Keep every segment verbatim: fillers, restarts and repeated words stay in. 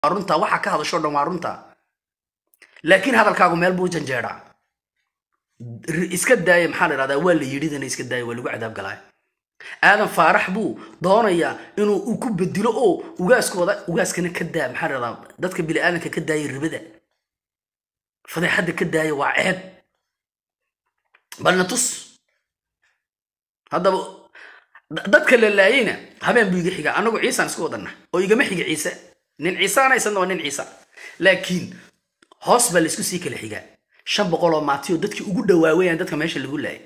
runta waxa ka hadasho dhan waa runta laakiin hadalkaagu meel buu janjeeraa iska daaya maxaa la yiraahdaa waa la yidhiidana iska daaya waa lagu cadaab galay aadan faarax buu doonaya inuu uu ku bedelo oo ugaaskooda ugaaskana ka daa maxaa la yiraahdaa dadka bili aadanka ka daayay ribada fadeexada ka daaya waa ceeb balna tus hadaba dadka la laayayna habeen buu iga xiga anagu ciisaan isku wadana oo igama xiga ciise nin ciisaan aysan oo nin ciisa laakiin hoos baa la isku sii kala xiga shan boqol oo maatiyo dadkii ugu dhawaawayaan dadka meesha lagu laayay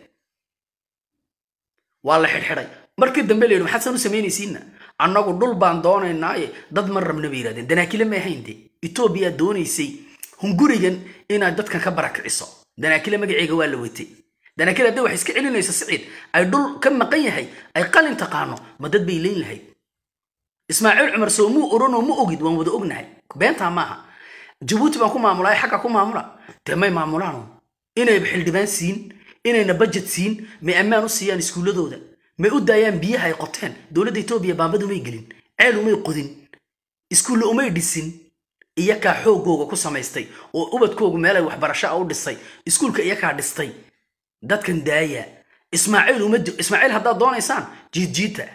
waa la xirxiray markii dambe leeyahay maxaad san u sameynaysiina annagu dhul baan doonaynaa dad mar rabna bay yiraahdeen danaakile ma ahaynti Ethiopia doonaysay hungurigan inaad dadkan ka barakiciso danaakile magaciiga waa la watay danaakile hadii wax iska celinaysa Saciid ay dhul ka maqan yahay ay qalin taqaano ma dad bay leeyin lahayd Ismaaciil Umar Soomu orano ma ogid waan wada ognahay beenta maaha Djibouti baan ku maamulay xaqa ku maamula tamay maamulano inay xildhibaan siin inayna budget siin ma ammaan u siiyaan iskuuladooda ma u daayaan biyaha ay qoteen dawladda Itoobiya baanbadu may gelin ceel umay qodin iskuulo umay dhisin iyaka xoogooga ku samaystay oo ubadkoogu meel ay waxbarasho u dhisay iskuulka iyaka dhistay dadkan daaya Ismaaciil umad Ismaaciil hadda doonaysaan jiidjiita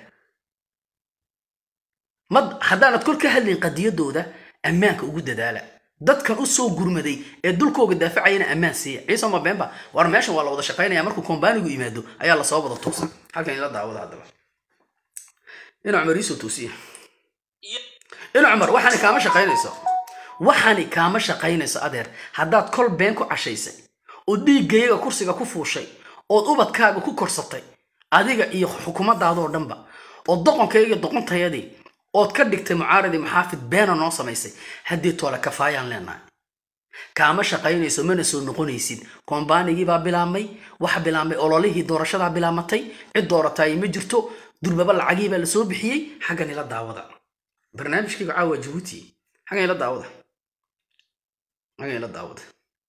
mad haddaanad kul ka hadlin qadiyadooda ammaanka ugu dadaala dadkan u soo gurmaday ee dulkooga daafacayna ammaan siiya ciise ma beenba war meeshan waa la wada shaqeynaya markuu kombanigu yimaado ayaa la soo wada toosan halkan ila daawada hadaba ina Umar isu toosiya ina Umar waxaan kaama shaqeynayso waxaan kaama shaqeynayso adeer haddaad kol been ku cashaysay oo dhiigayga kursiga ku fuushay oo ubadkaaga ku korsatay adiga iyo xukuumaddaada oo dhanba oo doqonkayga doqontayadii ood ka dhigtay mucaaradi maxaafid beena noo samaysay hadii toole kafaayaan leenahay kaama shaqeynayso mana soo noqonaysid kombaanigi baa bilaamay waxa bilaamay ololihii doorashada bilaamatay cid dooratay ma jirto durbaba lacagii baa la soo bixiyay xagan ila daawada barnaamijkiga caawa Djibouti xagan ila daawada xagan ila daawada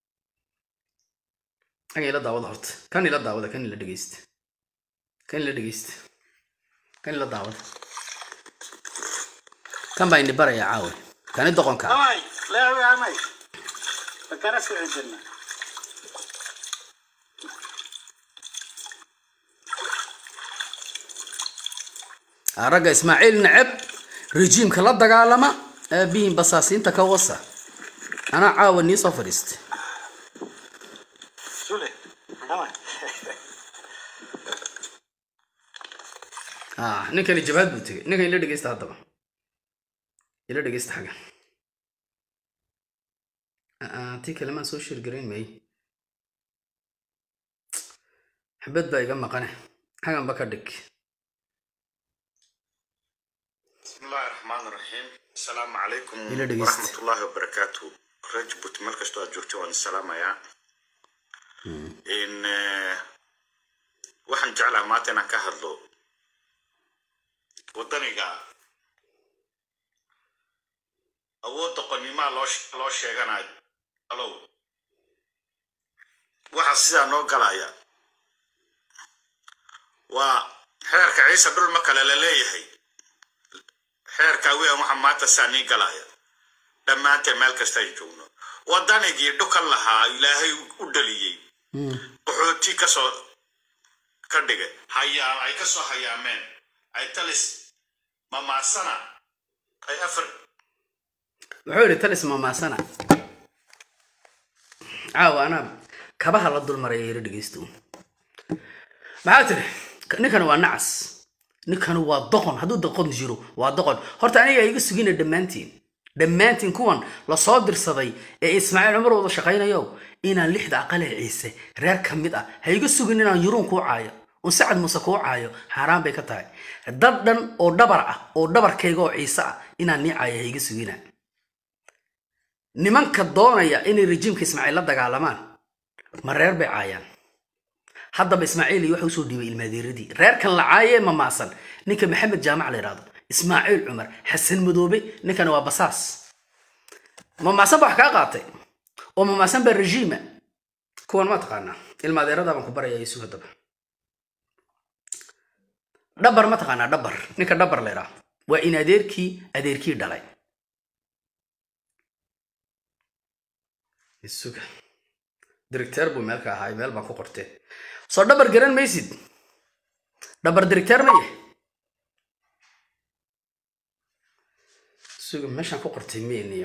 xagan ila daawada horta kan ila daawada kan ila dhageysta kan ila dhageysta kan ila daawada كم باين برا يا عاوي كان يدقون كان ماي لا يا ماي فكر في الجنة رجع إسماعيل نعب رجيم كلا دقالما بين بصاصين تكوصة أنا عاوني صفرست سولي آه نكني الجبهات بتجي نكني اللي دقيست هذا طبعا اللي دقيست حاجة آه تي كلام سوشيال جرين ماي حبيت بقى يجمع قناة حاجة بكردك بسم الله الرحمن الرحيم السلام عليكم اللي ورحمة الله وبركاته رجب تملك استوى جوتي السلام يا إن وحن جعلها ماتنا كهرلو wadaniga awood qaniima loo loo sheeganayo alow waxa sida noo galaya waa xeerka ciise dhul ma kale la leeyahay xeerka weyn waxa maanta saani galaya dhamaanteen meel kasta ay joogno wadanigii dhukan lahaa ilaahay u dhaliyay qaxooti ka soo ka dhigay hayaa ay ka soo hayaameen ay talis ماما سنة أي أفر وحولي تلس ماما سنة عاو أنا كبها لدو المرأي يريد يستون معاتري نكانوا والنعس نكانوا والضغن هدو الضغن جيرو والضغن هورتا أنا يجي سجين الدمانتين دمانتين كون لصادر صدي إسماعيل عمر وضع شقينا يو إنا اللحد عقله عيسى رير كميدا هيجي سجين إنا يرون كو عايا وسعد مسكو عايو حرام بكتاي ددن او دبر اه او دبر كيغو عيسى انا ني عايا هيغي سوينا nimanka doonaya in rejiimka Ismaaciil la dagaalamaan ma reer bay caayaan hadaba Ismaaciil wuxuu soo dhibay ilmaadiiradii reerkan la caayay ma maasan ninka Maxamed Jaamac la yiraahdo Ismaaciil Umar Xasan Madoobe ninkan waa basaas ma maasan wax ka qaatay oo ma maasan ba rejiima kuwan ma taqaana ilmaadiirada baan ku barayaa isu hadaba دبر ما تقانا دبر نيكا دبر ليرا وإن أديركي أديركي دالي السوق ديركتور بو مالكا هاي مال باكو قرتي سو دبر جران ميسيد دبر ديركتور ميه السوق ماشي كو قرتي مينيو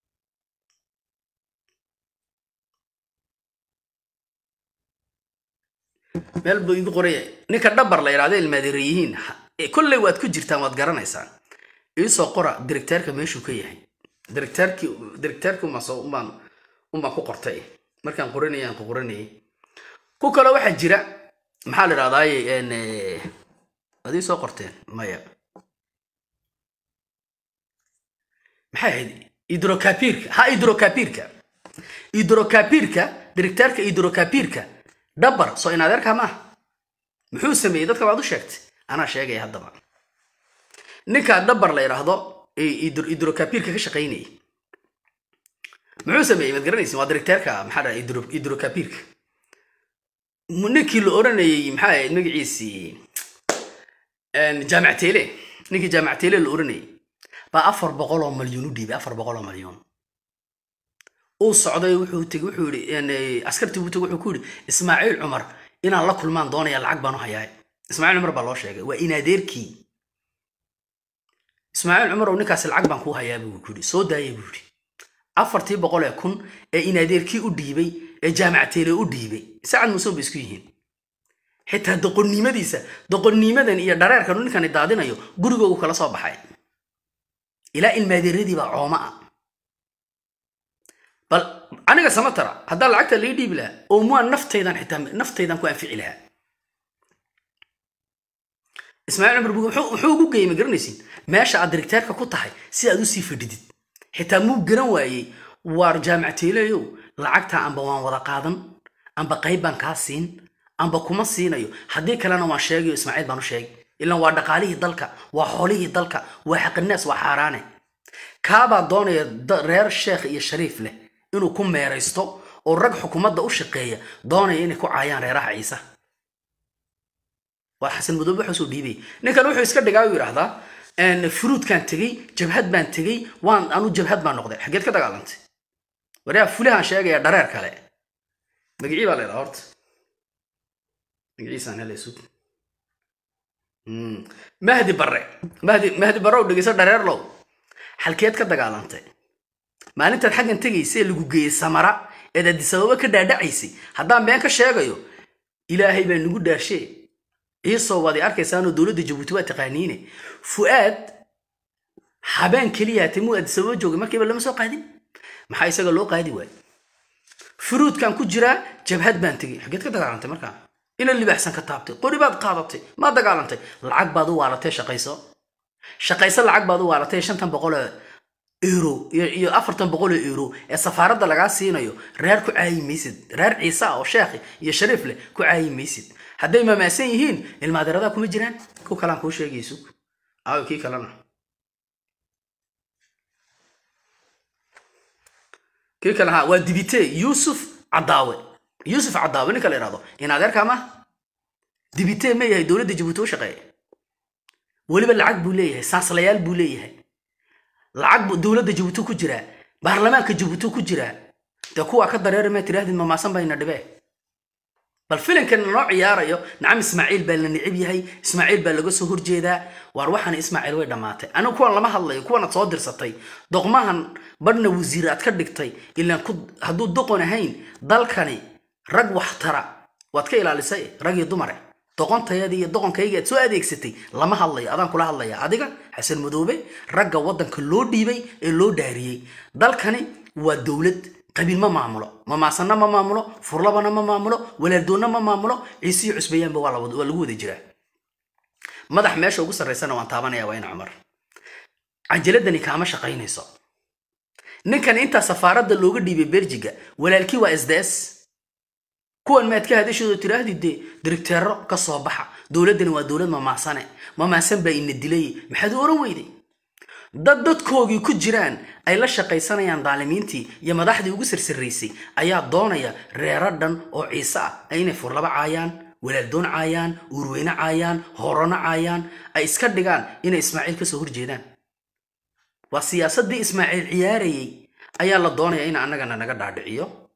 meel buu igu qorayay ninka dhabar la yiraahdo ilmaadiriyiin kulli waad ku jirtaan waad garanaysaan ii soo qora directorka meeshuu ka yahay directorki directorku ma soo umaan uma ku qortay markaan qoranayaan ku qoranayay ku kale waxa jira maxaa la yiraahdaa in adii soo qorteen maya maxay hidrokapirka ha hidrokapirka hidrokapirka directorka hidrokapirka دبر سو إن هذا كمان محو سمي ده كمان دوشكت أنا شيء جاي هذا بقى نكا دبر لا يرهضه يدر يدرو كبير كيش قيني محو سمي ما تقرني اسمه ديركتور كا محدا يدرو يدرو كبير نكي الأورني محا نجيسي إن جامعة تيلي نكي جامعة تيلي الأورني بأفر بقولهم مليون دي بأفر بقولهم مليون وصعدي وحو تجي وحو يعني عسكرتي وتجي وحو كوري إسماعيل عمر إن الله كل ما ضاني العقب بانو هياي إسماعيل عمر بالله شيء وإن ديركي إسماعيل عمر ونكاس العقب بانكو هياي بقولي صودا يقولي عفرتي بقول يكون إن ديركي وديبي جامعة تيري وديبي ساعد مسوب بسكويهن حتى دقني مديسة دقني مدن إيا درار كانوا كان يدادين أيو قرقوا وكلا صاب حي إلى المدير دي بعماء بل أنا قسمت ترى هذا العقد اللي يدي بلا ومو نفط أيضا حتى نفط أيضا كون فعلها إسماعيل عمر بقول حو حو جاي مقرنسين ماشي على الدكتور كقطعي سيادو سيف جديد حتى مو جنواي وارجامعتي له العقد عم بوان ولا قادم عم بقيبان كاسين عم بكم الصين أيو هذي كلامنا ما شيء إسماعيل بانو شيء إلا وارد قاليه ضلك وحوليه ضلك وحق الناس وحارانه كابا دوني رير الشيخ يا شريف له إنه كم ميرستو والرجل حكومة ده وشقية دوني إنه كو عيان ريراح عيسى وحسن مدوب حسو بيبي نكان وحو يسكر دقاوي رهضا ان فروت كان تجي جبهد بان تجي وان انو جبهد بان نقدر حقيت كده قالنت وريا فلها شيء يا درير كله مقعيب على الارض مقعي سنه ليسود امم مهدي بري مهدي مهدي برو دغيسه درير لو حلكيت كده قالنت maalinta xaqan tagaysay lagu geeyay samara ee dad sababa ka dhaadhacaysay haddaan been ka sheegayo ilaahay baa nagu dhaashay iisoo wadi arkaysaano dawladda Jabuuti waa taqaaniine fuad habeen kaliya timu ad sababa joogay markiiba lama soo qaadin maxay isaga loo qaadi waay furuud kan ku jira jabhad baan tagay xageed ka dagaalantay markaa ina libaxsan ka taabtay qori baad qaadatay ma dagaalantay lacag baad u waalatay shaqayso shaqayso lacag baad u waalatay shantan boqol euro iyo afartan boqol euro ee safaaradda laga siinayo reer ku caayimeysid reer ciisa oo sheekh iyo shariif leh ku caayimeysid haday ma maasan yihiin ilmaadarada kuma jiraan ku kalaan ku sheegayso aa kii kalana kii kala waa dibite Yusuf Cadaawe Yusuf Cadaawe ninka la yiraahdo in adeerka ma dibite ma yahay dawladda Jabuuti oo shaqeeya waliba lacag buu leeyahay saaslayaal buu leeyahay lacag dawladda Jabuuti ku jira baarlamaanka Jabuuti ku jira ta kuwa ka dareer ma tiraahdo ma maasan bayna dhibay bal filankan noo ciyaarayo nacam Ismaaciil baa la nicib yahay Ismaaciil baa laga soo horjeedaa war waxaan Ismaaciil way dhamaatay ana kuwa lama hadlayo kuwana soo dirsatay doqmahan badna wasiiraad ka dhigtay ilaa ku haduu doqon ahayn dalkani rag wax tara waad ka ilaalisay rag iyo dumar doqontayada iyo doqonkayga soo adeegsatay lama hadlayo adaan kula hadlaya adiga Xasan Madoobe ragga wadanka loo dhiibay ee loo dhaariyay dalkani waa dawlad qabiil ma maamulo ma maasanna ma maamulo furlabana ma maamulo walaaldoona ma maamulo ciisi cusbayaan waa lagu wada jiraa madax meesha ugu sareysana waan taabanaya waa in Umar cajaladani kaama shaqaynayso ninkan inta safaaradda looga dhiibay Belgiga walaalkii waa S D S kuwan ma adka hadashooda tiraahdi director ka soo baxa dawladani waa dawlad ma maasane ma maasan baa in dilay maxad oran weyday dad dadkoogii ku jiraan ay la shaqaysanayaan daalimiintii iyo madaxdii ugu sirsireysay ayaa doonaya reeradan oo ciisa ah ayna furlaba caayaan walaaldoon caayaan urweyna caayaan horona caayaan ay iska dhigaan in Ismaaciil ka soo horjeedaan waa siyaasadii Ismaaciil ciyaarayay ayaa la doonaya in annagana naga dhaadhiciyo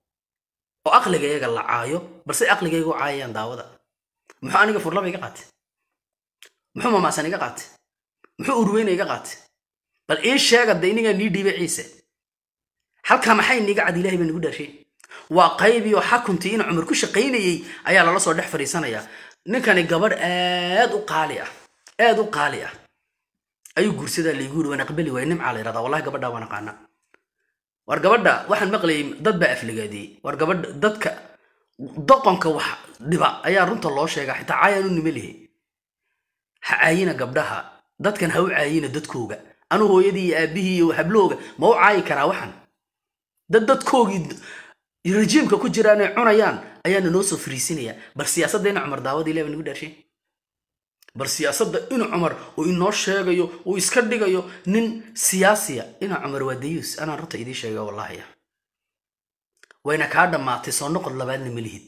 oo aqligayga la caayo balse aqligaygu caayaan daawada muxuu aniga furlaba iga qaatay muxuu mamaasan iga qaatay muxuu urweyna iga qaatay bal ee sheega deyniga nii dhiibay ciise halka maxay niga cad ilaahay baan ugu dhaashay waa qaybi oo xakuntii in Umar ku shaqeynayay ayaa la soo dhex fariisanaya ninkani gabadh aad u qaali ah aad u qaali ah ayuu guursadaa la igu wana qabali way nimca la yiraahdaa wallahi gabadha wana qaana war gabadha waxaan maqlay dad ba afligaadii war gabadha dadka doqonka wax dhiba ayaa runta loo sheegay xitaa caayanu nimalihi ha caayina gabdhaha dadkan ha u caayina dadkooga anu hooyadii aabihii iyo hablooga ma u caayi karaa waxan dad dadkoogii rejiimka ku jiraan ay cunayaan ayaana noo soo fariisinaya bal siyaasadda in Umar daawad ilaahay nagu dhaashay bal siyaasadda in Umar oo inoo sheegayo oo iska dhigayo nin siyaasiya in Umar wadayus ana runta idii sheegay wallahi wayna ka dhamaatay soo noqod labaadna milihid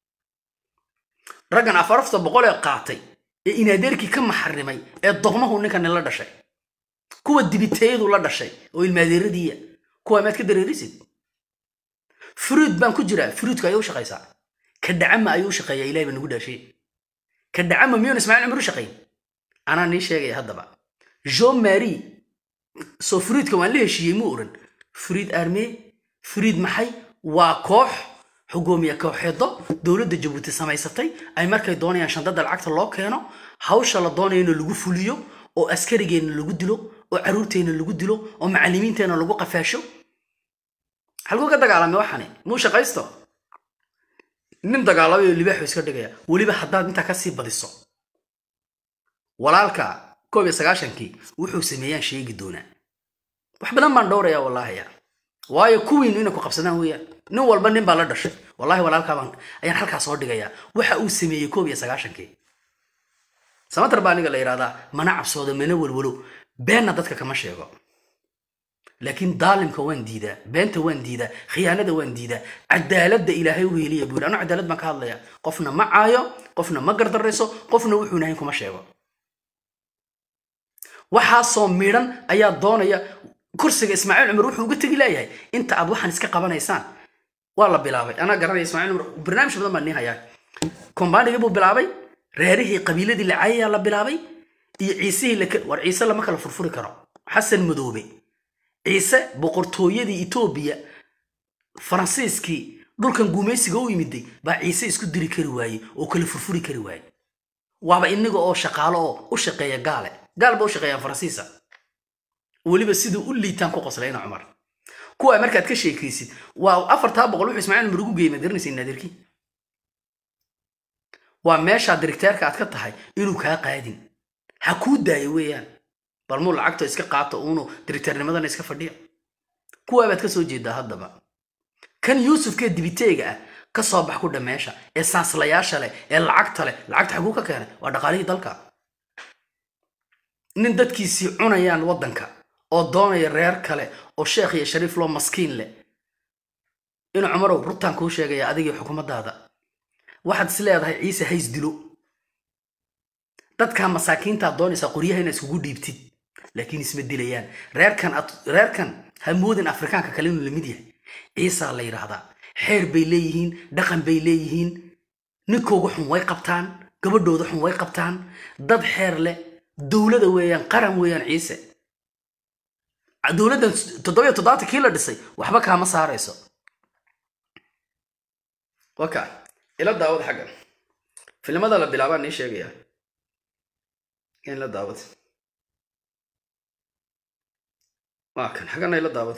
ragan afarafta boqol ee qaatay ee inaadeerkii ka maxarrimay ee doqmahu ninkan la dhashay kuwa dibiteedu la dhashay oo ilmaadeeradiya kuwa maad ka dareerisid fruit baan ku jira fruitka ayuu shaqaysaa ka dhacama ayuu shaqeeyaa ilaahay baan ugu dhaashay ka dhacama miyuu Ismaaciil Umar shaqeey ana ni sheegay hadaba Jean Marie soo fruitka waan la heshiiyay mu oran fruit army fruit maxay waa koox xukuumiye kooxeedo dawladda Djibouti samaysatay ay markay doonayaan shandada lacagta loo keeno hawsha la doonayo in lagu fuliyo oo askarigeena lagu dilo oo caruurteena lagu dilo oo macallimiinteena lagu qafaasho halku ka dagaalamay waxani muu shaqaysto nin dagaalamayo libaax iska dhigaya waliba haddaad inta ka sii badiso walaalka koob iyo sagaashan-kii wuxuu sameeyaan sheegi doonaa wax badan baan dhowraya wallahi ya waayo kuwiin inay ku qabsadaan weeyaan nin walba nin baa la dhashay wallahi walaalka baan ayaan halka soo dhigaya waxa uu sameeyay koob iyo sagaashan-kii samatar baa aniga la yiraahdaa mana cabsoodo mana walwalo beenna dadka kama sheego لكن ظالم كوان ديدا بنت وان ديدا خيانة وان ديدا عدالة إلهي وهي يقول أنا عدالة ما كهذا يا قفنا معايا قفنا ما قدر الرئيسو قفنا وحنا هنكم الشيء وحاصم ميران أيا ضانا يا كرسي إسماعيل عمر روح وقلت لي أنت أبو حنس كقبنا إنسان والله بلابي أنا قرر إسماعيل عمر برنامج بدل ما النهاية كومباني جابوا بلابي رهري قبيلة دي العيا الله بلابي عيسى لك وعيسى لما كان فرفور كرا حسن مدوبي عيسى بقرطوية إثيوبيا فرنسيسكي دول كان جوميسي جو يمدي بقى عيسى يسكت دري كرواي وكل فرفوري كرواي وابا إنجو أو شقالة أو شقية قالة قال بو شقية فرنسيسة ولي بس يدو قول لي تانكو قصلين عمر كو أمريكا تكشي كيسي وأفر تابع قلوح إسماعيل مرقو جاي مدرني سين نادركي وماشى ديركتور كاتكتهاي إنو كا قادين حكود دايويان balmul lacagto iska qaato uunu directornimadan iska fadhiyo kuwa baad ka soo jeedaa hadaba kan Yusuf ka dibiteega ah ka soo bax ku dhameesha ee saaslayaasha leh ee lacagta leh lacagta xagu ka keenay waa dhaqaalihii dalka nin dadkiisii cunayaan wadanka oo doonaya reer kale oo sheekh iyo shariif loo maskiin leh in Umar rutaan ku sheegaya adigii xukuumaddaada waxaad isleedahay Ciise hays dilo dadka masaakiinta doonaysa qoriyaha inay isku dhiibtid لكن اسم الدليان ريركن أط... ريركن همودن أفريقيا ككلين الميديا عيسى الله يرهدا حير بيليهين دقن بيليهين نكو وحن ويقبتان قبل دو وحن ويقبتان ضد حير له دولة ويان قرن ويان عيسى دولة تضوي تضاعت كيلا دسي وحبكها مسار عيسى وكا إلى داود حقا في المدى اللي بيلعبان نيش يجيها كان لا داود ما كان حقنا إلى داود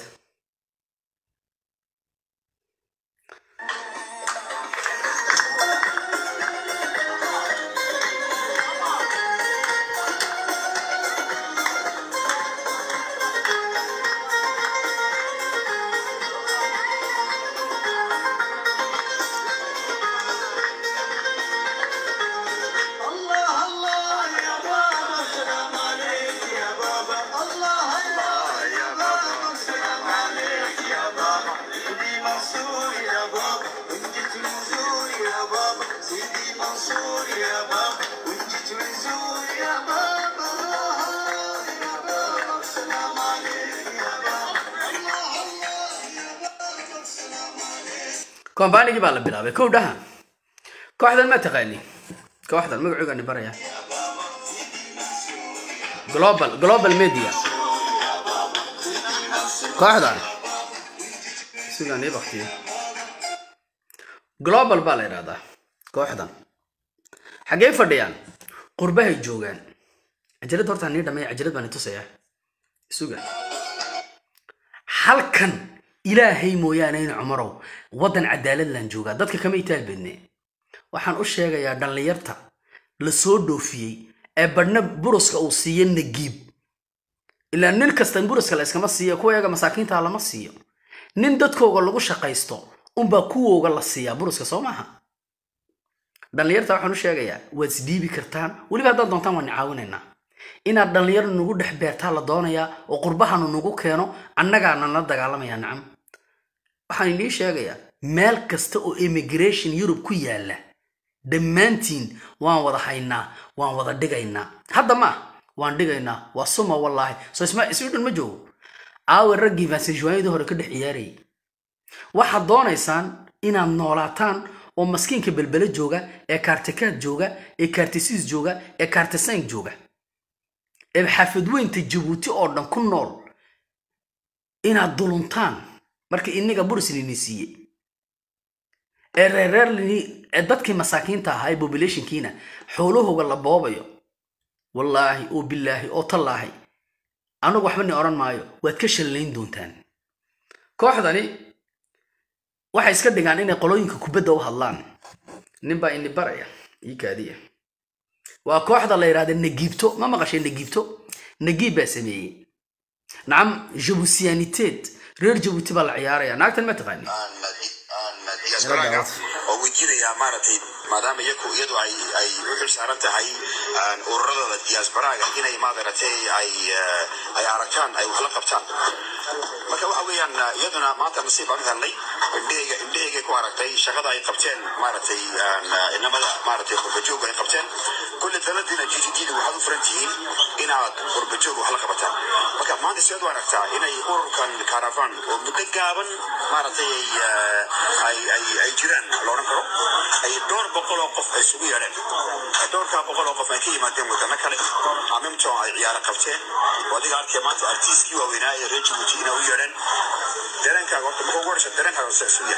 الله الله يا بابا الله الله يا بابا كومباني بقى بلا كو ده كواحد ما تقاني كواحد ما قاعد نبريا جلوبال جلوبال ميديا كواحد سيغاني بختي جلوبال بالي هذا كواحد حاجة فرديان قربه الجوجان عجلة هرت عني دمي عجلة بني تسيا سوغا حلكن إلهي مويانين عمره ودن عدالة لنجوجا دتك كم يتال بني waxaan u sheegayaa dhalinyarta la soo doofiyay ee badna buruska uu siiyay nagiib ila nin kasta buruska la iskama siiyo kuwayaga masaakiinta lama siiyo nin dadkooga lagu shaqaysto unba kuwooga la siiya buruska Soomaha dhalinyarta waxaan u sheegayaa waad isdiibi kartaan waliba dad doontaan waan caawinaynaa inaad dhalinyar nagu dhex beertaa la doonayaa oo qurbahan nagu keeno annagaana la dagaalamaya nacam waxaan idin sheegayaa meel kasta oo immigration Europe ku yaala دمانتين وان وضع حينا وان وضع دقينا هذا ما وان دقينا وصمة والله سو اسمع اسمع المجو عاو الرقي فاسي جواني ده هو كده حياري واحد دون إنسان إنا منولاتان ومسكين كبالبلد جوغا إيه كارتكات جوغا إيه كارتسيس جوغا إيه كارتسانك جوغا إيه بحافظوين تجيبوتي أوردن كل نول إنا الدولونتان مركي إنيقا بورسي لنسيه الريرلي dadkii masaakiinta ahaa population kiina xooluhu wala boobayo wallahi oo billahi oo tallaahi anagu waxba ni oran maayo waad ka shaleyn doontaan kooxdani waxa iska dhigaan inay qolooyinka kubadda u hadlaan ninba in baraya ii kaadiya waa kooxda la yiraahdo nagiibto ma maqashay nagiibto nagiib baa sameeyay nacam jabusiyaniteed reer jabuuti baa la ciyaaraya naagtan ma taqaani oo wajidaya maartay maadaama iyagu iyadu ay ay u xilsaarantahay hay aan ururada diasporaaga inay maadartay ay ay arkaan ay wax la qabtaan marka waxa weeyaan iyaduna maanta nasiib aan helnay indheega indheega ku aragtay shaqada ay qabteen maartay inamada maartay qurbajoog ay qabteen kulli daladina jididida waxa u furantiin inaad qurbajoog wax la qabataan marka maanta sidoo aragtaa inay ururkan caravan oo muddo gaaban maartay ay ay ay jiraan looran karo ay door boqol oo qof ay isugu yeedheen doorka boqol oo qof ay ka yimaadeen wadana kale amimto ay ciyaar qabteen wadiga arkay maanta artiskii waa weynaa ee Djibouti inuu yeedheen dareenka waqti ma ugu warsha dareenka suuya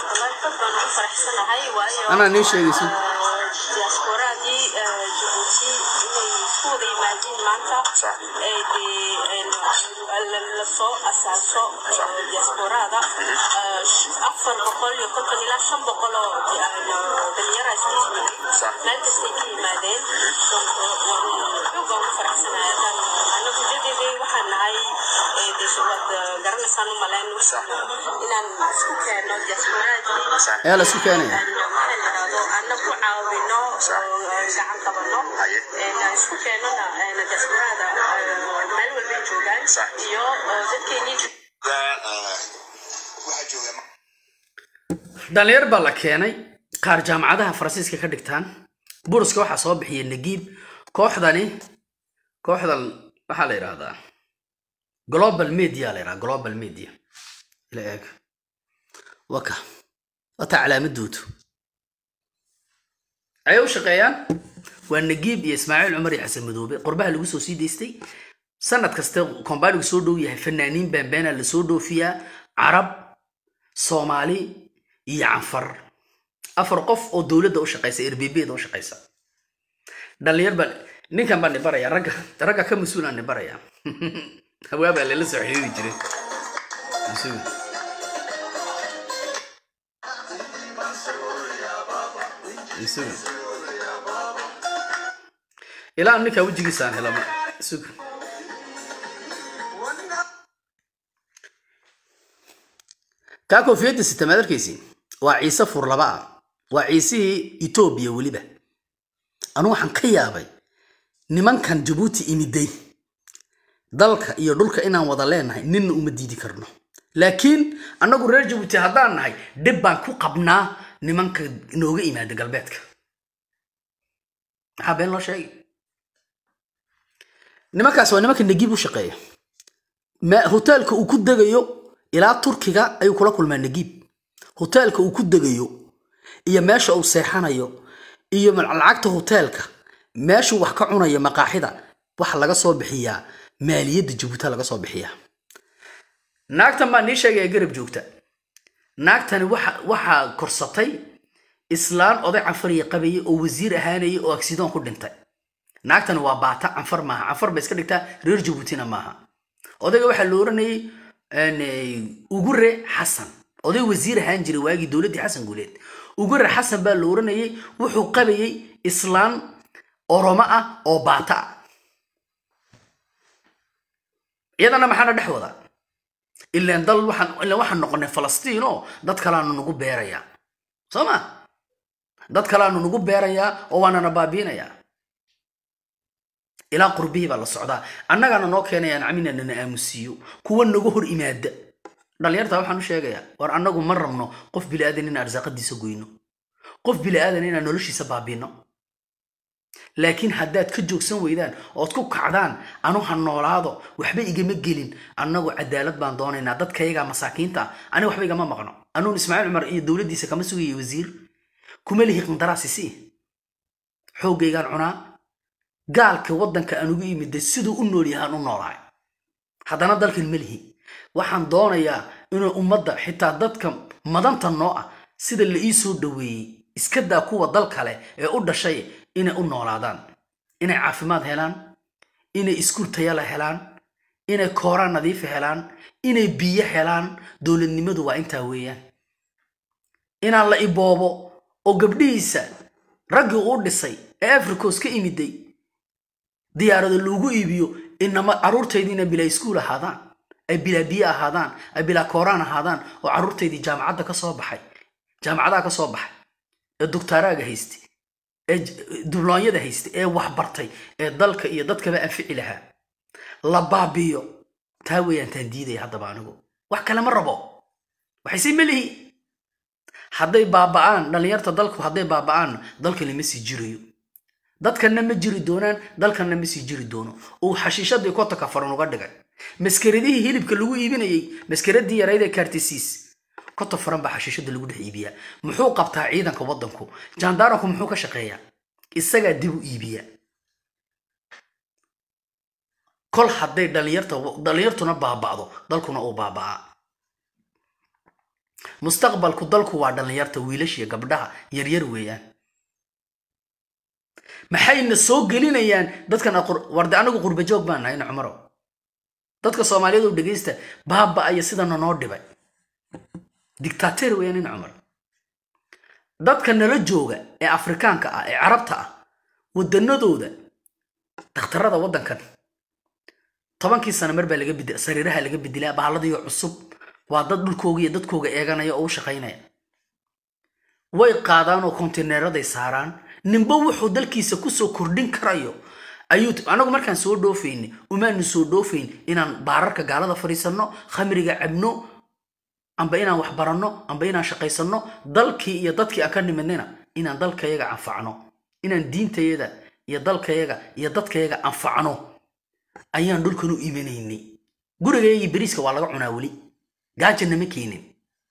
ana nin sheegaysi diaspora di Djibouti inay isku yimaadeen maanta ee la soo asaaso diasporada afar boqol iyo konton ilaa shan boqol oo dhalinyaro isku meel kasta ka yimaadeen waxaan faraxsanahay anagu dadii waxaan nahay deeshawada garanaysan maleen inaan isku keeno diasporada ee la isku keenay anagu caawino gacan qabano ee isku keeno diasporada meel walba joogaan iyo dadkeeni waxa jooga dhalinyar baa la keenay qaar jaamacadaha Faransiiska ka dhigtaan buruska waxa soo bixiyay nagiib kooxdani kooxdan waxa la yiraahdaa global media la yiraahdaa global media ila eeg waka wata calaamadoodu ayu shaqeeyaan waa nagiib iyo Ismaaciil Umar iyo Xasan Madoobe qurbaha lagu soo sii deystay sanad kasta kombanigu soo dhow yahay fanaaniin beenbeena la soo dhoofiyaa Arab Soomaali iyo Anfar afar qof oo dawladda u shaqeysa R B B da u shaqeysa dhalinyar bal ninkan baan baraya ragga ragga ka masuulaan baraya hawaaba la soo xiriiri jiray masuul masuul ila ninka wajigiisa helama sug كاكو فيدي ستة مدر كيسي وعيسى فور لبعا وعيسى إثيوبيا وليبا أنا وحن كيابي نمان كان جيبوتي إميدي دالك إيا دولك إنا وضالين هاي نين أمديدي كرنو لكن أنا أقول رجل جيبوتي هدان هاي دبان كو قبنا نمان كان نوغي إمادي قلباتك حابين الله شيء نمان كاسوا نمان كان نجيبو شقية ما هوتيلك وكود دقيو إلى تركيا أيو كلا كل ما نجيب hoteelka uu ku degayo iyo meesha uu seexanayo iyo lacagta hoteelka meesha wax ka cunayo maqaaxida waxa laga soo bixiyaa maaliyadda Jabuuti laga soo bixiyaa naagtan baa nii sheegay garab joogta naagtani waxa waxa korsatay islaan oday cafariye qabayay oo wasiir ahaanayay oo accident ku dhintay naagtani waa baata anfar maaha anfar bay iska dhigtaa reer Jabuutina maaha odayga waxa loo oranayay ان ugu حسن oday wasiir ahaan jiray waagi dawladii xasan guuleed ugu xasan baa loo oranayay wuxuu qabayay islaan oromo ah oo baata iyadana maxana dhaxwada illa dal waxan illa waxan noqonay Falastiin oo dad kale aanu nagu beeraya soma dad kale aanu nagu beeraya oo waana nabaabinaya ila qurbihi baa la socdaa annagana noo keenayaan caminana aamusiyo kuwa nagu hor imaada dhalinyarta waxaan u sheegayaa war annagu ma rabno qof bilaadan in arsaaqadiisa goyno qof bilaadan in noloshiisa baabino laakiin haddaad ka joogsan weydaan oo ku kacdaan anu han noolaado waxba igama gelin annagu cadaalad baan doonaynaa dadkayga masaakiinta ani waxba igama maqno anu Ismaaciil Umar iyo dawladiisa kama sugayay wasiir kuma lihi qandaraasisi xoogaygan cunaa gaalka wadanka aan ugu yimid sidoo u nool yahay u noolahay hadana dalkan malihi waxaan doonayaa inuu ummadda xitaa dadka madanta noo ah sida la ii soo dhaweeyay iska daa kuwa dal kale ee u dhashay inay u noolaadaan inay caafimaad helaan inay iskuul tayo la helaan inay kooraan nadiif helaan inay biyo helaan dawladnimadu waa inta weeyaan inaan la iboobo oo gabdhiisa raggi uu dhisay ee Afrikos ka imiday diyaarada loogu iibiyo inama caruurteedina bila iskuul ahaadaan ay bila biyo ahaadaan ay bila kooraan ahaadaan oo caruurteedii jaamacadda ka soo baxay jaamacadaha ka soo baxay ee doctoraaga haystay ee dibloomyada haystay ee wax bartay ee dalka iyo dadkaba anfici lahaa la baabiyo taa weeyaan taan diiday hadaba anigu wax kale ma rabo waxay si malihi hadday baaba'aan dhalinyarta dalku hadday baaba'aan dalka lama sii jirayo dadkana ma jiri doonaan dalkana ma sii jiri doono oo xashiishadii koota ka faran uga dhigay maskaradihi hilibka lagu iibinayay maskaradii yarayda kartisiis koota faran ba xashiishada lagu dhex iibiya muxuu qabtaa ciidanka wadanku jandaranku muxuu ka shaqeeyaa isaga dib u iibiya kol hadday dhalinyarta dhalinyartuna baaba'do dalkuna uu baabaa mustaqbalku dalku waa dhalinyarta wiilashiya gabdhaha yar yar weeyaan maxayna soo gelinayaan dadkan warda anagu qurba joog baan nahay Umaro dadka Soomaaliyeed oo dhageysta baaba ay sidana noo dhibay dictator weeyaan Umar dadka nala jooga ee Afrikaanka ah ee Carabta ah wadanadooda dhakhtarada wadankan tobankii sano mar baa laga bid sariiraha laga bedilaa baaladii cusub waa dad dhulkooga iyo dadkooga eeganaya oo u shaqeynaya way qaadaan oo konteeneraday saaraan nimba wuxuu dalkiisa ku soo kordhin karayo ayuu anagu markaan soo dhoofeyn umaanu soo dhoofeyn inaan baararka gaalada fariisano khamriga cabno amba inaan wax baranno amba inaan shaqeysano dalkii iyo dadkii aan ka nimadnayna inaan dalkayaga anfacno inaan diintayada iyo dalkayaga iyo dadkayaga anfacno ayaan dhulkan u iimaneynay gurigayga bariiska waa laga cunaa wali gaajana ma keenin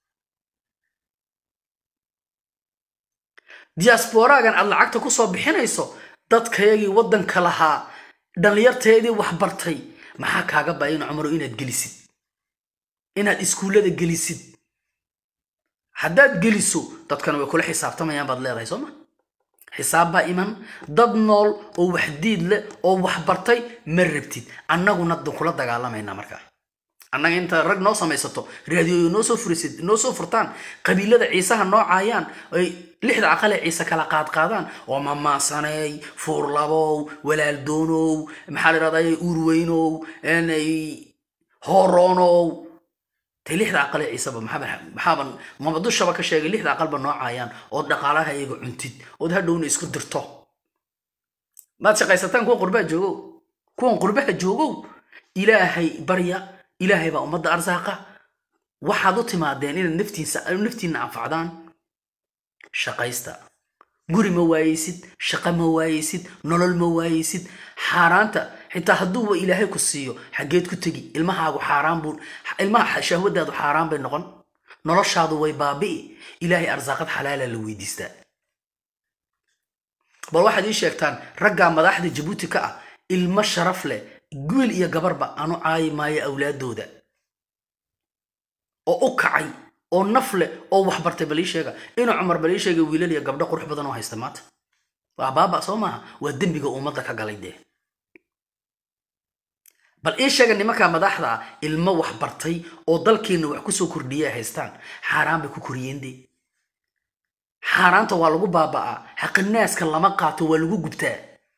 diasporagan aad lacagta ku soo bixinayso dadkayagii wadanka lahaa dhalinyarteedii wax bartay maxaa kaaga baayin Umaro inaad gelisid inaad iskuulada gelisid haddaad geliso dadkan way kula xisaabtamayaan baad leedahay Soomaa xisaab baa iman dad nool oo wax diid leh oo wax bartay ma rabtid annaguna dad kula dagaalamayna markaa annaga inta rag noo samaysato raadiyo noo soo furisid noo soo furtaan qabiilada ciisaha noo caayaan ay lixda aqal ee ciisa kala qaad qaadaan oo mamaasanay fuurlabow walaal doonow maxaa la raadayay urweynow inay horoonow lixda aqal ee ciisa ba maxaa maxaa mamadu shaba ka sheegay lixda aqal ba noo caayaan oo dhaqaalaha iyaga cuntid oo hadhowna isku dirto ma shaqaysataan kuwa qurbaha joogo kuwa qurbaha joogo ilaahay barya ilaahay baa ummadda arsaaqa waxaad u timaadeen in naftiisa naftiina anfacdaan shaqaysta guri ma waaysid shaqa ma waaysid nolol ma waaysid xaaraanta xitaa hadduu ilaahay ku siiyo xageed ku tagi ilmahaagu xaaraan buu ilmaha shahwadaadu xaaraan bay noqon noloshaadu way baabi'i ilaahay arsaaqad xalaala la weydiistaa bal waxaad ii sheegtaan raggaa madaxda Jabuuti ka ah ilmo sharaf leh guul iyo gabarba aanu caayi maayo awlaadooda oo u kacay oo naf leh oo wax bartay bal ii sheega inuu Cumar bal ii sheegay wiilal iyo gabdho qurux badan oo haysta maanta waa baaba soo maaha waa dembiga ummadda ka galay dee bal ii sheega nimanka madaxda ilmo wax bartay oo dalkeena wax ku soo kordhiyay haystaan xaraan bay ku koriyeenday xaraanta waa lagu baabaa xaqnaaska lama qaato waa lagu gubtaa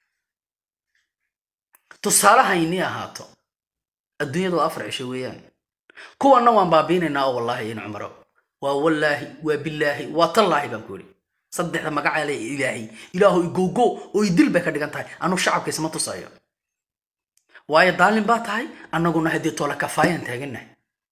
tusaalaha inii ahaato adduunyadu afar cisho weeyaan kuwana waan baabiinaynaa oo wallahi in Cumaro waa wallahi waa billahi waa tallahi baan ku yiri saddexda magaca leh ilaahi ilaahu igogo oo idil bay ka dhigan tahay anu shacabka isma tusayo waayo daalin baa tahay annaguna hadii tola kafaayan taaganahay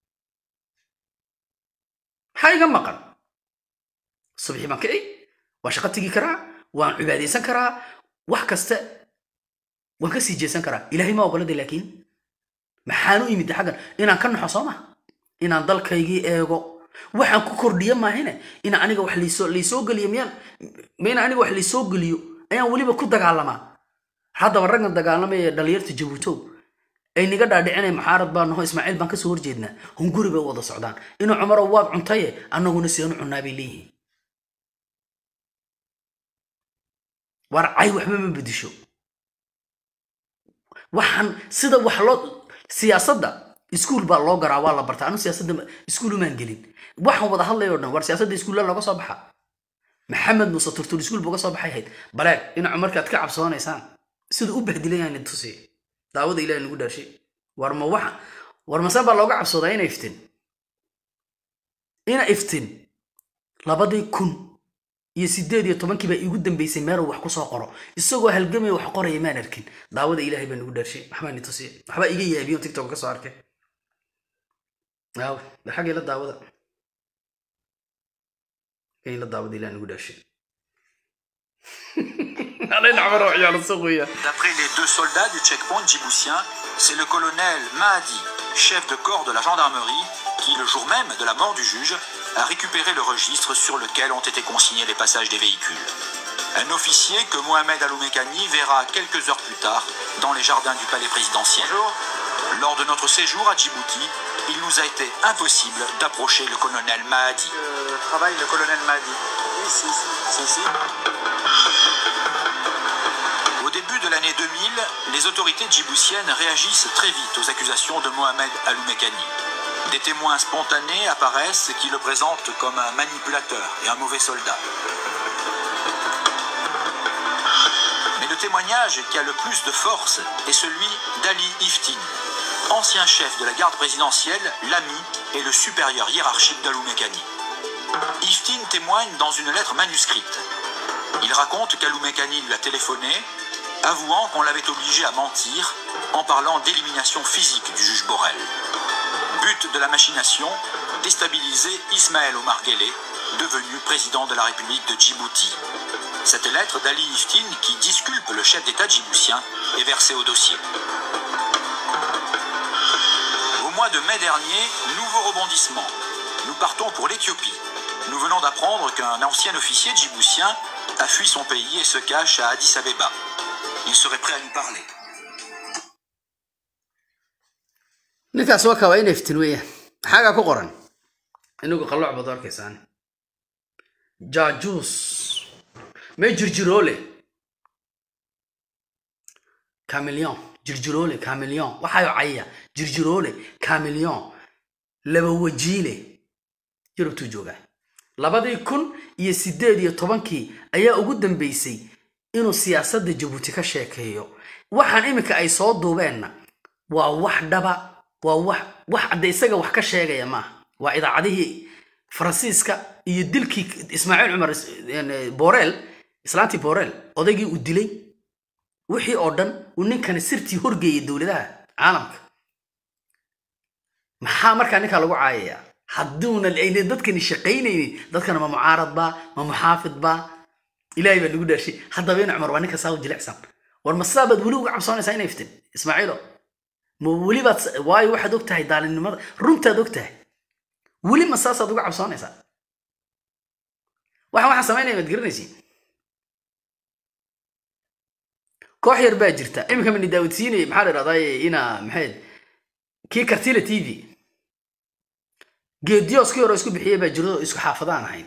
hayga maqan subaxi baan kicay waa shaqo tigi karaa waan cibaadeysan karaa wax kasta waan ka sii jeesan karaa ilaahay ma ogolada laakiin maxaan u yimid xagan inaan ka naxo Soomaa inaan dalkaygii eego waxaan ku kordhiyo maahine in aniga wax liisoo liisoo galiyo miyaan meena aniga wax liisoo galiyo ayaan waliba ku dagaalamaa hadda ragna dagaalamay dhalinyarta Jabuuti ay niga dhaadhicinay maxaarad baan noo Ismaaciil baan ka soo horjeednaa hunguri bay wada socdaan inuu Cumar waad cuntay annaguna si aanu cunaa bay leeyihiin war ay waxba ma bedisho waxaan sida wax loo siyaasadda iskuul baa loo garaa waa la bartaa anu siyaasadda iskuul uma gelin waxaan wada hadlayo dhan war siyaasadda iskuul laga soo baxa maxamed muuse turtur iskuul buu ka soo baxay hayd balaag in Cumarka aad ka cabsoonaysaan sida u bahdilayaan tusi daawada ilaahay nagu dhaashay war ma waxa war ma sabab looga cabsooday in iftin ina iftin labadii kun iyo sideed iyo toban kiiba igu dambeysay meel wax ku soo qoro isagoo halgamay wax qoraya maan arkin daawada ilaahay baa nagu dhaashay waxba ni tusi waxba iga yaabiyo TikTok ka soo arkay naaw xagee la daawada kay la daawada ilaahay nagu dhaashay D'après les deux soldats du checkpoint djiboutien, c'est le colonel Mahdi, chef de corps de la gendarmerie, qui, le jour même de la mort du juge, a récupéré le registre sur lequel ont été consignés les passages des véhicules. Un officier que Mohamed Aloumekani verra quelques heures plus tard dans les jardins du palais présidentiel. Bonjour. Lors de notre séjour à Djibouti, il nous a été impossible d'approcher le colonel Mahdi. Euh, travaille le colonel Mahdi. Ici, c'est ici. Au début de l'année deux mille, les autorités djiboutiennes réagissent très vite aux accusations de Mohamed Aloumekani. Des témoins spontanés apparaissent qui le présentent comme un manipulateur et un mauvais soldat. Mais le témoignage qui a le plus de force est celui d'Ali Iftin, ancien chef de la garde présidentielle, l'ami et le supérieur hiérarchique d'Aloumekani. Iftin témoigne dans une lettre manuscrite. Il raconte qu'Aloumekani lui a téléphoné, avouant qu'on l'avait obligé à mentir en parlant d'élimination physique du juge Borrell. But de la machination, déstabiliser Ismaël Omar Guelleh, devenu président de la République de Djibouti. Cette lettre d'Ali Iftin, qui disculpe le chef d'État djiboutien, est versée au dossier. Au mois de mai dernier, nouveau rebondissement. Nous partons pour l'Éthiopie. Nous venons d'apprendre qu'un ancien officier djiboutien a fui son pays et se cache à Addis Abeba. Il serait prêt à nous parler. ninkaas waa ka waa in iftin weeyaan xaga ku qoran inagu qalooc baad arkaysaan jaajuus ma jirjiroole kamilion jirjiroole kamilion waxaa caya jirjiroole kamilion laba wajiile yurubtu jooga labadii kun iyo sideed iyo tobankii ayaa ugu dambeysay inuu siyaasadda Djibouti ka sheekeeyo waxaan imika ay soo duubeenna waa wax dhaba waa wax wax cad isaga wax ka sheegaya ma waa idaacadihii Faransiiska iyo dilkii Ismaaciil Umar Borrell islaantii Borrell odaygii u dilay wixii oo dhan uu ninkan sirtii horgeeyay dawladaha caalamka maxaa markaa ninka lagu caayaya hadduuna ay dadkani shaqeynayeen dadkana ma mucaarad ba ma muxaafid ba ilaahay baa nagu dhaashay haddaba in Umar waa ninka saaw jilicsan war masaabad wali uga cabsoonaysa inay iftin Ismaaciilo ma wali baad waayo waxaad ogtahay daalinimada runtaad ogtahay ولي مساس أدوق عبصانة سا واحد واحد سمعني ما تقرنيسي كوح يربا جرتا إما كمان داود سيني محل رضاي إنا محل كي كرتيلة تي في جديوس كيورو اسكو بحيه باجرو اسكو حافظان هين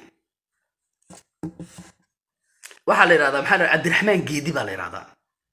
waxa la yiraahdaa maxaa Cabdi Raxmaan Geedi baa la yiraahdaa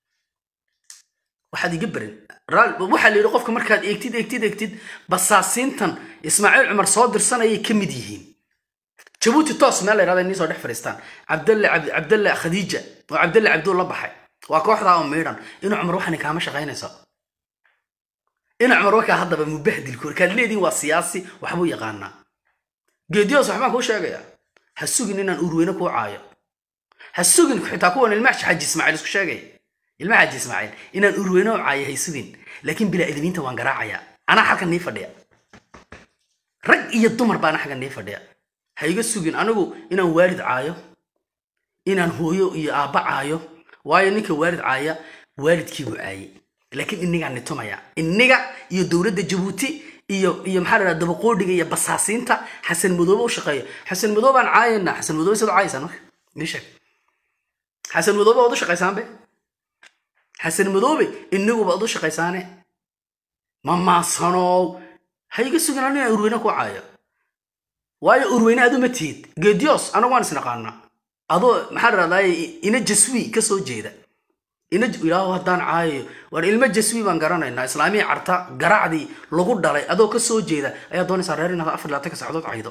waxa di gabrin raal waxa la yiraahdo qofka markaad eegtid eegtid eegtid basaasintan Ismaaciil Umar soo dirsanayay kamid yihiin Jabuuti toos meel la yiraahdo inay soo dhex fariistaan Cabdalla Cabdalla Khadiija oo Cabdalla Cabdulla baxay waa kooxda oo meeran inuu Umar waxan kaama shaqaynayso inuu Umar waxa hadaba mubahdil koor ka leedin waa siyaasi waxbu yaqaana Geediyoos waxba ku sheegaya ha sugin inaan urweyna ku caayo هالسجن حتى كون المعش حج إسماعيل إسكو شاقي المعش إسماعيل إن الأروينو عاية هي سجن لكن بلا إذا بنت وانقرا عاية أنا حق النيفة ديا رج يدمر بأنا حق النيفة ديا هيجي السجن أنا جو إن وارد عاية إن هو يا أبا عاية واي إنك وارد عاية وارد كيو عاية لكن إنك عن التومية إنك يدور الجبوتي iyo iyo maxaa la daba qoodiga iyo basaasinta Xasan Madoobe oo shaqeeya Xasan Madoobe aan caayina Xasan Madoobe sidoo caaysan marka nishak حسن مدوبة وضو شقيسان به حسن مدوبة إنه وضو شقيسانه ماما صنو هيجي سجنا لنا أروينا كوعايا واي أروينا أدو متيت جديوس أنا وان سنقارنا أدو محرر ذاي إن الجسوي كسو جيدا إن الج يا وهدان عاي والعلم الجسوي بانقرانا إن إسلامي عرتا قرعدي لغود داري أدو كسو جيدا أي دوني سريرنا أفر لا تكس عدود عيدو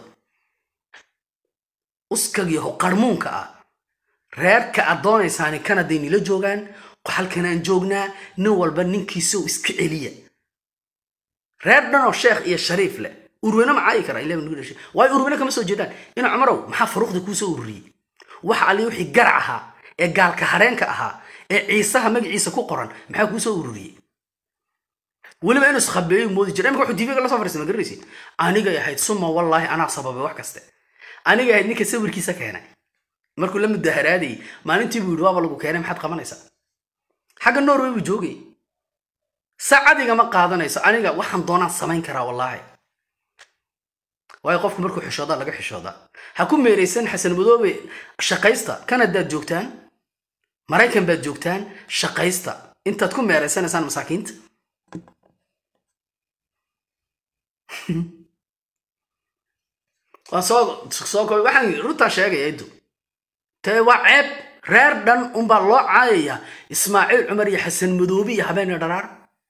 أسكجي هو قرمون كأ reerka adoonaysaani Kanadayni la joogan halkanaan joognaa nin walba ninkiisa iska celiya reer dhan oo sheekh iyo shariif leh urweyna ma caay kara ilaa nugu dhashay way urweyna kama soo jeedaan ina Umarow maxaa faruuqda ku soo ururiyay waxa ali wixii garac ahaa ee gaalka hareenka ahaa ee ciisaha magaciisa ku qoran maxaa ku soo ururiyay waliba inuu isqabeeyo moodi jiray markuu diibiga la soo fariisay magaraysi aniga yahay suma wallahi ana sababay wax kaste aniga yahay ninka sawirkiisa keenay markuu la mudaharaadey maalintii buu waaba lagu keenay maxad qabanaysaa xaga Norway buu joogay saacadiga ma qaadanayso aniga waxaan doonaa samayn karaa wallahi way qofku markuu xishooda laga xishooda ha ku meereysan Xasan Madoobe shaqaysta Canada joogtaan Mareykan baad joogtaan shaqaysta intaad ku meereysanaysan masaakiinta waa soo soo kooy waxaan ruta sheegay aydu وعيب ريردن أم بالله عاية إسماعيل عمر يحسن مذوبي حبين درار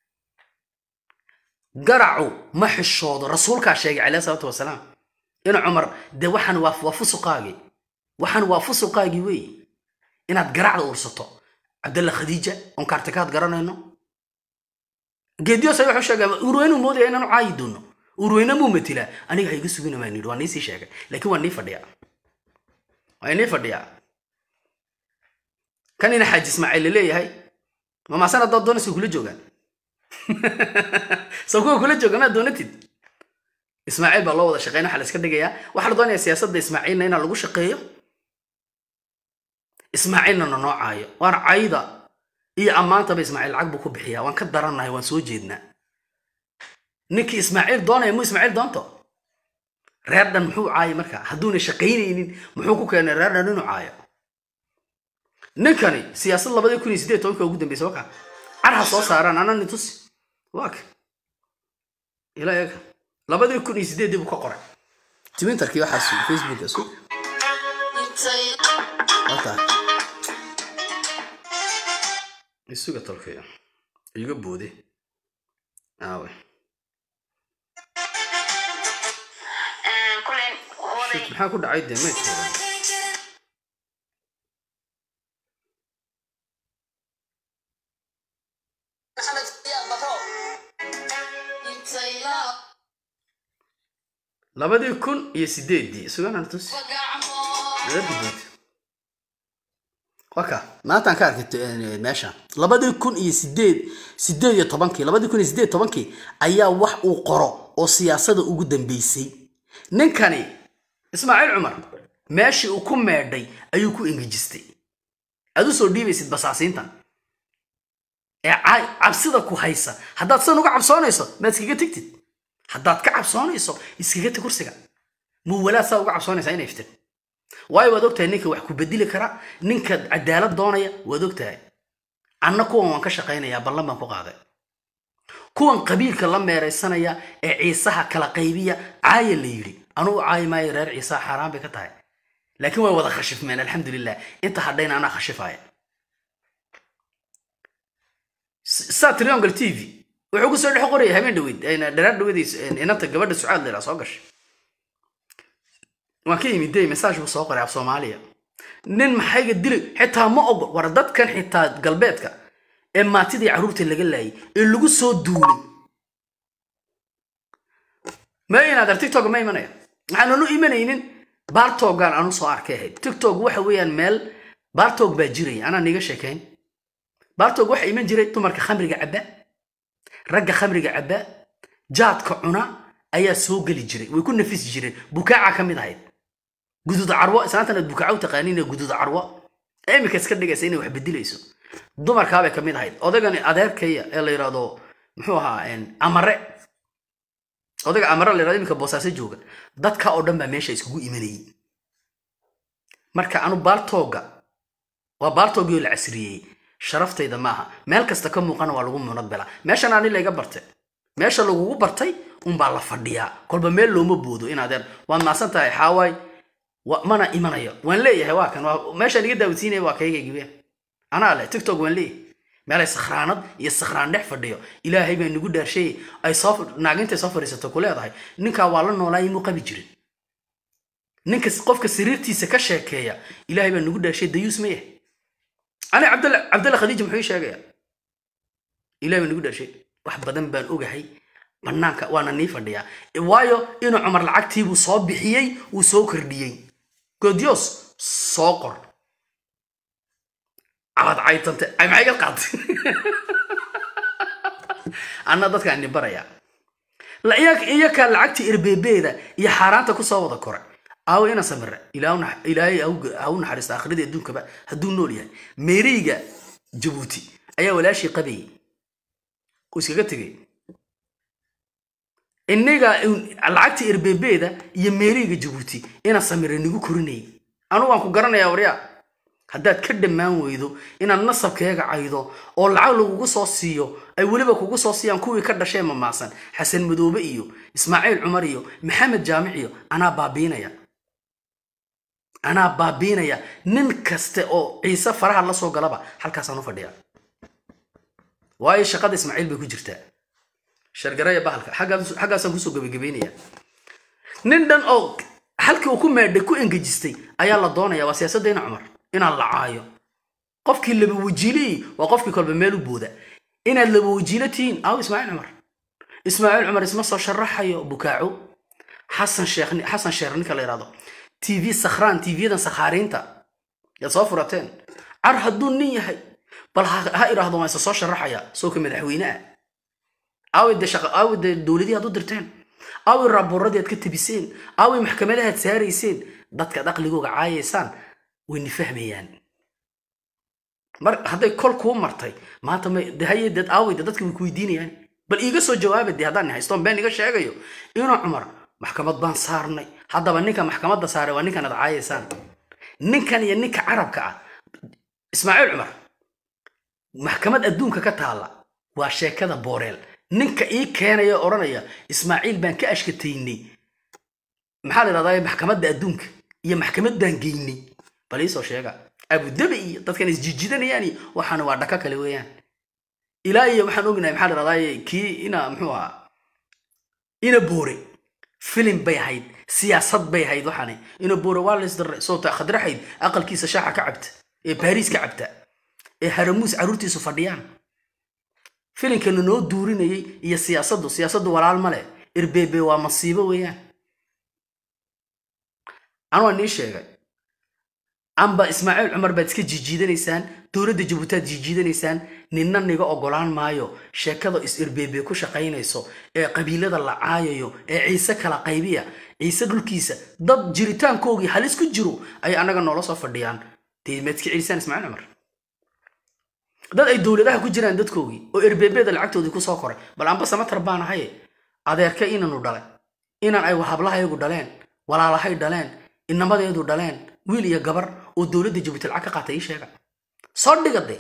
قرعوا محي الشوض رسولك الشيء عليه الصلاة والسلام إن عمر ده وحن وف وفسقاقي وحن وفسقاقي وي إن هتقرع الورسطة عبد الله خديجة أنكرتكات قرنا إنه جديو سيروح الشيء وروينه مودي إنه عايدونه وروينه مو مثله أنا هيجي يسوينا ما ينيروا نيسي شيء لكن وني فديا وني فديا كان هنا حاج إسماعيل ليه هاي ما ما سنة ضدنا سو كل جوجان سو كل جوجان دونتيد إسماعيل بالله وضع شقينا حل إسكت دقيقة واحد ضاني السياسة ده إسماعيل هنا لقوا شقيه إسماعيل لنا نوع عاية وأنا عايدة إيه أمان طب إسماعيل عقبه بحياة وأن كدرنا هي وانسو جيدنا نكي إسماعيل ضانا يمو إسماعيل ضانته رياضا محو عاية مركا هدوني شقيني محوكو كان رياضا ننو عاية نكني سياسة الله بدي كوني سيدي توقع وجودا بيسوقع عرها صوص عران أنا نتوس واك إلا ياك لا بدي كوني سيدي دي بكقرة تمين تركي واحد في فيسبوك أسو أتا السوق تركيا يجيب بودي آوي شوف محا كود عيد ما يتفهم labadii kun iyo sideedii sugan antus waka maanta aan ka arkay meesha labadii kun iyo sideed sideed iyo tobankii labadii kun iyo sideed iyo tobankii ayaa wax uu qoro oo siyaasadda ugu dambeysay ninkani Ismaaciil Umar meeshii uu ku meedhay ayuu ku ingijistay adu soo dhiibaysid basaasintan ee cabsida ku haysa haddaad san uga cabsoonayso ma iskaga tagtid haddaad ka cabsoonayso iskaga tag kursiga مو ولا سا uga cabsoonaysa inay iftin way wad ogtahay ninka wax ku bedeli kara ninka cadaalad doonaya wad ogtahay anna kuwan waan ka shaqeynayaa ballan baan ku qaaday kuwan qabiilka la meeraysanaya ee ciisaha kala qaybiya caaya la yiri anu caay ma reer ciisa xaraan bay ka tahay laakiin way wada khashifmeen alxamdulillah inta hadayna ana khashifaaya sa triangle tv wuxuu ku soo dhex qoray habeen dhaweyd ayna dheeraad dhaweydis inanta gabadha sucaad leeyahay soo gashay waan ka yimid day message buu soo qoray af Soomaaliya nin maxayga dilay xitaa ma og war dadkan xitaa galbeedka ee maatidii caruurta laga laayay ee lagu soo duulay ma ina dar TikTok ma imanaya waxaan loo imanaynin Bartogan aanu soo arkay TikTok waxa weeyaan meel Bartog baa jiray ana niga sheekayn Bartog waxa iman jiray dumarka khamriga cabba ragga khamriga cabba jaadka cuna ayaa soo gali jiray way ku nafis jireen bukaaca kamid ahayd guduud carwo isaantana bukaaca taqaaniina guduud carwo eemika iska dhigaysa inay wax bedelayso dumarka bay kamid ahayd odagani adeerkaya ee la yiraahdo muxuu ahaa een amare odaga amare la yiraahdo imika boosaase jooga dadka oo dhan baa meesha iskugu imanayay marka anu Bartoga waa Bartogii la casriyay sharaftayda maaha meel kasta ka muuqana waa lagu muunad bela meeshan aan ilaga bartay meesha lagu bartay un baa la fadhiyaa kolba meel looma boodo in adeer waan maasan tahay xaaway mana imanayo waan leeyahay waa kan meesha liga daawisiinay waa kayga gibe ana la TikTok waan leeyahay meel ay sakhraanad iyo sakhraan dhex fadhiyo ilaahay baa nagu dhaarshay ay soo naaginta soo fariisato ku leedahay ninka waa la noolaay mu qabi jirin ninka qofka sariirtiisa ka sheekeeya ilaahay baa nagu dhaarshay dayus ma yahay أنا عبد الله عبد الله خديجة محيش يا جا إلى من يقول شيء واحد بدن بان أوجهي بنانك وأنا نيفر ديا وايو إنه عمر العكتي وصاب بحيي وسوكر ديي كوديوس سوكر عاد عيط أنت أي معي القط أنا ضدك عندي برا لا إياك إياك العكتي إربيبي ذا يا حرانتك وصوّد كرة أو أنا سمر إلى إلى أو أو نحرس آخر دي دون كبا هدون نوليا ميريجا جبوتي أيه ولا شيء قبي وسكتي النجا العكت إربيبي ده يميريجا جبوتي أنا سمر إنه كورني أنا وانكو قرنا يا وريا هدات كده ما ويدو إن النصب كيجا عيدو أو العقل وقصاصيو أي ولبا وقصاصيو أن كوي كده شيء مماسن حسن مدوبيو إسماعيل عمريو محمد جامعيو أنا بابينا يا أنا بابينا يا ننكست أو عيسى فرح الله سو قلبا حلقة سانو فديا واي شقد إسماعيل بكجرتا شرقرايا بحلقة حاجة حاجة سانكوسو جبيجبيني يا نندن أو حلقة وكم مادكو إنجستي أيا الله دونا يا وسياسة دين عمر إن الله عايو قفك اللي بوجيلي وقفك كل بماله بودا إن اللي بوجيلتين أو إسماعيل عمر إسماعيل عمر اسمه صار شرحها يا بكاعو حسن شيخ حسن شيرني كلا يراضو تي في سخران تي في ده سخارين تا يا صافرتين عرها الدنيا هاي بل هاي راضو ما يصير شرحها يا سوق مدحوينه أو الد شق أو الد الدولة دي هدو درتين أو الرب الردي هتكتب يسين أو المحكمة لها تساري يسين ضدك دقل جوج عايسان وإني فهم يعني مر هذا كل كوم مرتي ما تم ده هي ده أو ده ضدك بكويدين يعني بل يجلسوا الجواب دي هذا هيستون بين يجلس شيء جيو إنه عمر محكمة بان صارني هذا بنيك محكمة ده صار ونيك أنا عايسان نيك كان ينيك عرب كع إسماعيل عمر محكمة الدون ككتالا واشيء كذا بوريل نيك إيه كان يا أورانيا إسماعيل بان كأشكتيني محل هذا محكمة الدونك هي محكمة دانجيني بليس وشيء أبو دبي طب كان يسجدنا يعني وحنا وردك كلويان إلهي وحنا قلنا محل هذا كي إنا محوها إنا بوري فيلم بيهيد سياسات بيهيد وحنا إنا بوري والله صدر صوت خضر حيد أقل كيس شاحة كعبت إيه باريس كعبت إيه هرموز عروتي سفرديان فيلم كانوا نو دورين إيه هي سياسات دو سياسات دو ولا الملأ إربيبي ومصيبة ويان أنا نيشة أما إسماعيل عمر بدك جيجيدا نيسان دولة جبوتات جيجيدا نيسان نينا نيجا أقولان مايو شكله إسر بيبي كوش قاينيسو إيه قبيلة الله عايو إيه عيسى كلا قيبية عيسى دول كيسة ضد جريتان كوجي حليس كجرو أي أنا قلنا الله صفر ديان تي متك عيسى إسماعيل عمر ضد أي دولة ده كجران ضد كوجي وإربيبي ده العكتو دي كوساكر بل أم بس ما تربانا هاي هذا كائن نودله إن أي وحبلها يقولين walaalahay dhaleen inamadeedu dhaleen wiil iyo gabar oo dowladda Jabuuti lacag ka qaatay sheega soo dhigade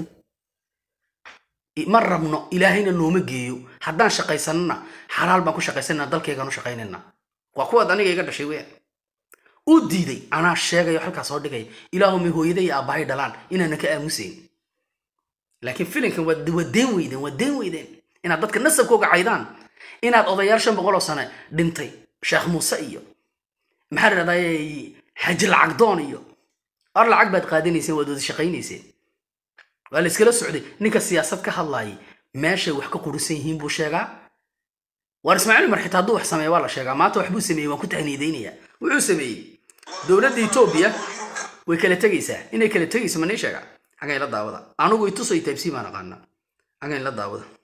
ma rabno ilaahayna nooma geeyo haddaan shaqaysanna xalaal baan ku shaqaysanaa dalkeeganu shaqaynayna waa kuwa aniga iga dhashay weey u diiday anaa sheegayo halkaas soo dhigay ilaahu mi hooyaday iyo aabahay dhalaan inaan ka aamusayn laakiin filinkan waa wadeen weydeen wadeen weydeen inaad dadka nasabkooga caydaan inaad odayaal shan boqol oo sano dhintay sheekh muuse iyo maxaa radayay xaj lacag doon iyo ar lacag baad qaadinayseen waad wada shaqaynayseen waa la iskala socday ninka siyaasad ka hadlayay meesha wax ka qurisan yihiin buu sheegaa war Ismaaciil mar xitaa duu wax sameeyay waa la sheegaa maanta wax buu sameeyay waan ku tahniideynaya wuxuu sameeyay dowladda Itoobiya way kala tagaysaa inay kala tagayso ma nee sheegaa xagay la daawada anigu i tusay taybsi ma naqaana xagay la daawada